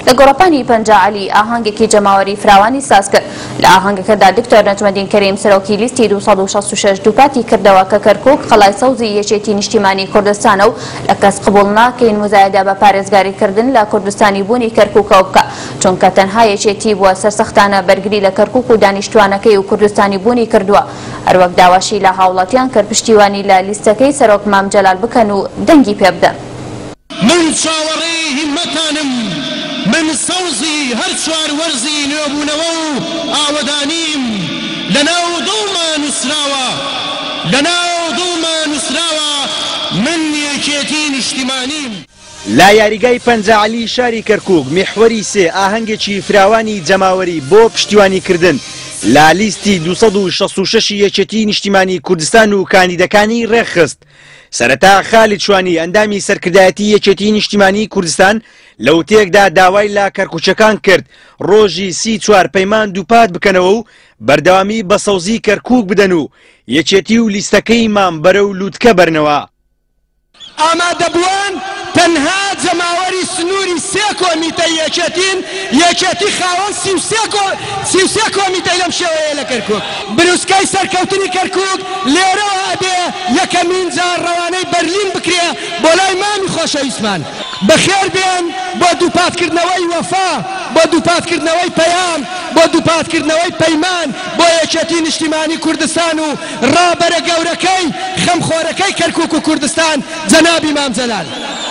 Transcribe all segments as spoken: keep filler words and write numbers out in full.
لە گۆڕەپانی پەنجاعەلی ئاهەنگێکی جەماوەری فراوانی ساز کرد. لە ئاهەنگەکەدا دکتۆر نەجمەدین کەریم سەرۆکی لیستی دووسەد و شەست و شەش دووپاتی کردەوە کە کەرکووک قەڵای سەوزی یەکێتی نیشتیمانی کوردستانە و لە کەس قبوڵ ناکەین مزایدا بە پارێزگاریکردن لە کوردستانی بوونی کەرکووکەوە بکە، چونکە تەنها یەکێتی بووە سەرسەختانە بەرگری لە کەرکووک و دانیشتوانەکەی و کوردستانی بوونی کردووە. هەروەک داواشی لە هاوڵاتیان کرد پشتیوانی لە لیستەکەی سەرۆک مام جەلال بکەن و دەنگی پێ بدەن. من چاوەڕێی هیممەتانم، من سەوزی هەر چوار وەرزی نوێبوونەوە و ئاوەدانیم لەناو دڵمان نووسراوە، لەناو دڵمان نووسراوە، من یەکێتی نیشتیمانیم. لا یاریگای پەنجاعەلی شاری کەرکووک میحوەری سێ ئاهەنگێکی فراوانی جەماوەری بۆ پشتیوانیکردن لا لیستی دووسەد و شەست و شەش یەکێتی نیشتیمانی کوردستان و کاندیدەکانی ڕێکخست. سەرەتا خالید شوانی ئەندامی سەرکردایەتی یەکێتی نیشتیمانی کوردستان لە وتەیەکدا داوای لا کەرکووچەکان کرد ڕۆژی سی چوار پەیمان دووپات بکەنەوە و بەردەوامی بە سەوزی کەرکووک بدەن و یەکێتی و لیستەکەی مام بەرەو لووتکە بەرنەوە. ئامادەبووان تەنها جەماوەری سنووری سێ کۆمیتەی یەکێتین، یەکێتی خاوەن سی و سێ کۆمیتەی لەم شێوەیە لە کەرکووک. بروسکەی سەرکەوتنی کەرکووک لێرەوە ئەبێ یەکەمین جار ڕەوانەی بەرلین بکرێ بۆ لای مامی خۆشەویستمان. بەخێر بێن بۆ دووپاتکردنەوەی وەفا، بۆ دووپاتکردنەوەی پەیام، بۆ دووپاتکردنەوەی پەیمان، بۆ یەکێتی نیشتیمانی کوردستان و ڕابەرە گەورەکەی خەمخۆرەکەی کەرکووک و کوردستان جەنابی مام جەلال.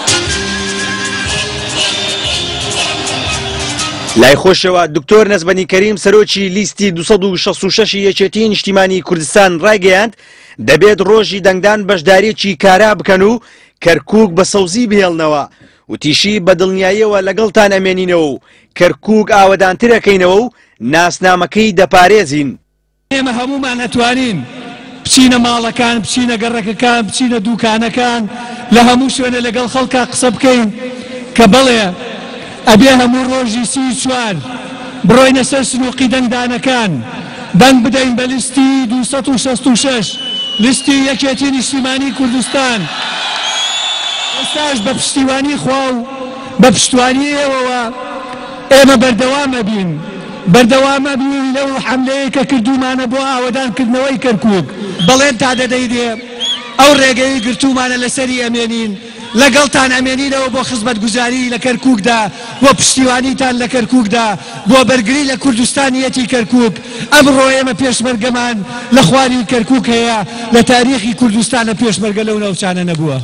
لای خۆشەوە دکتۆر نەجمەدین کەریم سەرۆکی لیستی دووسەد و شەست و شەش یەکێتی نیشتیمانی کوردستان ڕایگەیاند دەبێت ڕۆژی دەنگدان بەشداریەکی کارا بکەن و کەرکووک بە سەوزی بهێڵنەوە و تیشی بە دڵنیاییەوە لەگەڵتان ئەمێنینەوە و کەرکووک ئاوەدانترەکەینەوە و ناسنامەکەی دەپارێزین. ئێمە هەمومان ئەتوانین بچینە ماڵەکان، بچینە گەڕەکەکان، بچینە دووکانەکان، لە هەموو شوێنە لەگەڵ خەڵکا قسە بکەین کە بڵێ ئەبێ هەموو ڕۆژی سی چوار بڕۆینە سەر سنووقی دەنگدانەکان، دەنگ بدەین بە لیستی دووسەد و شەست و شەش لیستی یەکێتی نیشتیمانی کوردستان. ئێستاش بە پشتیوانی خوا و بە پشتیوانی ئێوەوە ئێمە بەردەوامە بین، بەردەوامە بین لەو حەملەیە کە کردومانە بۆ ئاوەدانکردنەوەی کەرکووک. بەڵێن تا دەدەیدێ ئەو ڕێگەی گرتومانە لەسەری ئەمێنین، لەگەڵتان ئەمێنینەوە بۆ خزمەتگوزاری لە کەرکووکدا، بۆ پشتیوانیتان لە کەرکووکدا، بۆ بەرگری لە کوردستانیەتی کەرکووک. ئەمڕۆ ئێمە پێشمەرگەمان لە خواری کەرکووک هەیە، لە تاریخی کوردستان لە پێشمەرگە لەو ناوچانە نەبووە.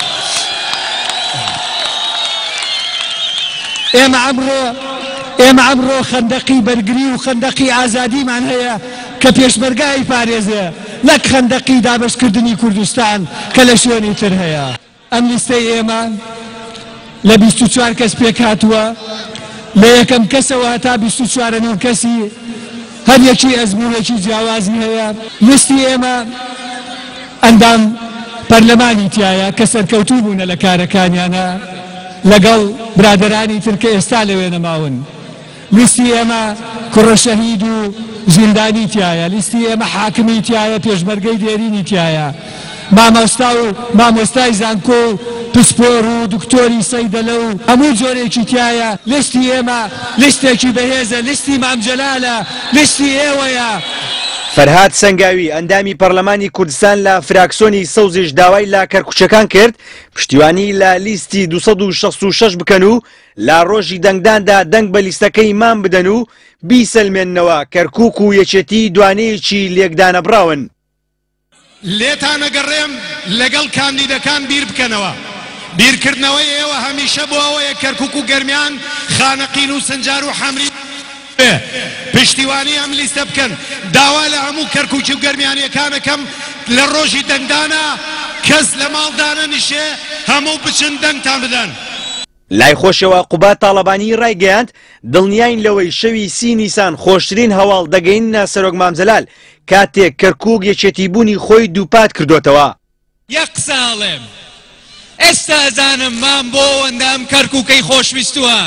ئێمە ئەمڕۆ ئێمە ئەمڕۆ خەندەقی بەرگری و خەندەقی ئازادیمان هەیە کە پێشمەرگای پارێزێ، نەک خەندەقی دابەشکردنی کوردستان کە لە شوێنی تر هەیە. ئەم لیستەی ئێمە لە بیست و چوار کەس پێک هاتووە، لە یەکەم کەسەوە هەتا بیست و چوارە نۆ کەسی هەر یەکی ئەزموونێکی جیاوازی هەیە. لیستی ئێمە ئەندام پەرلەمانی تایە کە سەرکەوتوو بوونە لە کارەکانیانە لەگەڵ برادەرانی تر کە ئێستا لەوێ نەماون. لیستی ئێمە کوڕەشەهید و زیندانی تایە، لیستی ئێمە حاکمی تایە، پێشمەرگەی دێرینی تایە، مامۆستا و مامۆستای زانکۆ و پسپۆر و دکتۆری سەیدەلە و هەموو جۆرێکی تایە. لیستی ئێمە لیستێکی بەهێزە، لیستی مام جەلالە، لیستی ئێوەیە. فەرهاد سەنگاوی ئەندامی پەرلەمانی کوردستان لە فراکسۆنی سەوزیش داوای لا کەرکووچەکان کرد پشتیوانی لە لیستی دووسەد و شەست و شەش بکەن و لا ڕۆژی دەنگداندا دەنگ بە لیستەکەی مام بدەن و بیسەلمێننەوە کەرکووک و یەکێتی دوانەیەکی لێکدانە بڕاون. لێتان ئەگەڕێم لەگەڵ کاندیدەکان بیر بکەنەوە. بیرکردنەوەی ئێوە هەمیشە بۆ ئەوەیە کەرکووک و گەرمیان خانەقین و سنجار و حەمری پشتیوانی ئەم لیستە بکەن. داوا لە هەموو کەرکووکی و گەرمیانیەکانەکەم لە ڕۆژی دەنگدانە کەس لە ماڵدانە نیشێ هەموو بچن دەنگتان بدەن. لای خۆشەوە قوبات تاڵەبانی ڕایگەیاند دڵنیاین لەوەی شەوی سی نیسان خۆشترین هەواڵ دەگەینە سەرۆک مام جەلال کاتێک کەرکووک یەکێتی بوونی خۆی دووپات کردوتەوە. یەک ساڵێم ئێستا ئەزانم مام بۆ ئەوەندەم کەرکووکەی خۆشویستووە.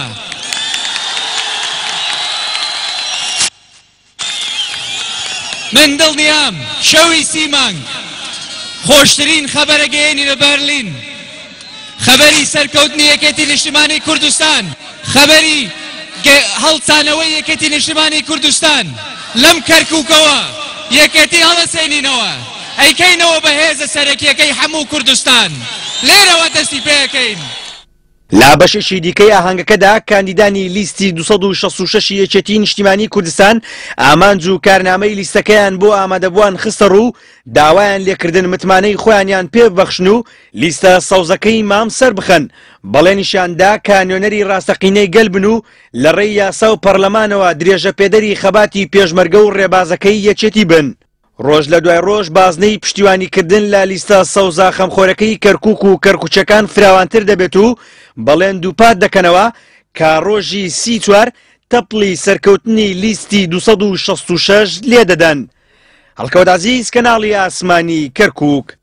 من دڵنیام شەوی سی مانگ خۆشترین خەبەرەگەیەنی لە بەرلین، خەبەری سەرکەوتنی یەکێتی نیشتیمانی کوردستان، خەبەری هەڵسانەوەی یەکێتی نیشتیمانی کوردستان لەم کەرکووکەوە یەکێتی هەڵەسێنینەوە ئەیکەینەوە بە هێزە سەرەکیەکەی هەموو کوردستان لێرەوە دەستی پێەکەین. لا بەشێکی دیکەی ئاهەنگەکەدا کاندیدانی لیستی دووسەد و شەست و شەش یەکێتی نیشتیمانی کوردستان ئامانج و کارنامەی لیستەکەیان بۆ ئامادەبووان خستە ڕوو داوایان لێکردن متمانەی خۆیانیان پێبەخشن و لیستە سەوزەکەی مام سەر بخەن بەڵێنیشاندا کانیۆنەری ڕاستەقینەی گەلبن و لە ڕێی یاسا و پەرلەمانەوە درێژە پێدەری خەباتی پێشمەرگە و ڕێبازەکەی یەکێتی بن. ڕۆژ لە دوای ڕۆژ بازنەی پشتیوانیکردن لە لیستە سەوزا خەمخۆرەکەی کەرکووک و کەرکوچەکان فراوانتر دەبێت و بەڵێن دووپات دەکەنەوە کە ڕۆژی سی چوار تەپڵی سەرکەوتنی لیستی دووسەد و شەست و شەش لێدەدەن. هەڵکەوت عەزیز کەناڵی ئاسمانی کەرکووک.